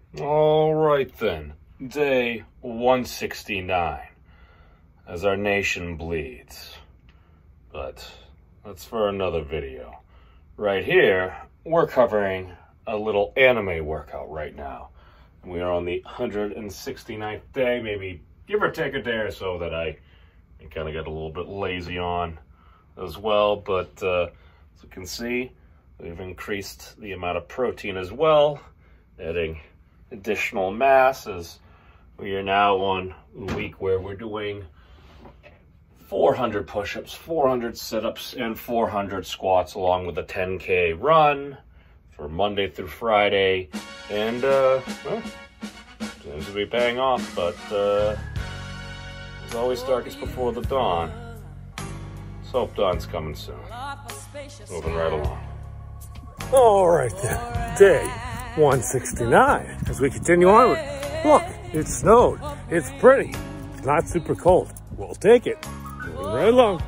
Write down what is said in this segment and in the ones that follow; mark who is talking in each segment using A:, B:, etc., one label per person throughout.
A: All right then, day 169, as our nation bleeds. But that's for another video. Right here, we're covering a little anime workout right now. We are on the 169th day, maybe give or take a day or so that I kind of got a little bit lazy on as well. But as you can see, we've increased the amount of protein as well, adding additional mass, as we are now on a week where we're doing 400 push-ups, 400 sit-ups, and 400 squats, along with a 10K run for Monday through Friday. And well, seems to be paying off, but it's always darkest before the dawn. So hope dawn's coming soon. Moving right along.
B: All right then, day 169. As we continue onward, look, it snowed. It's pretty. It's not super cold. We'll take it. Moving right along.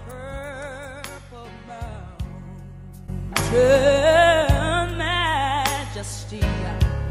C: Majesty,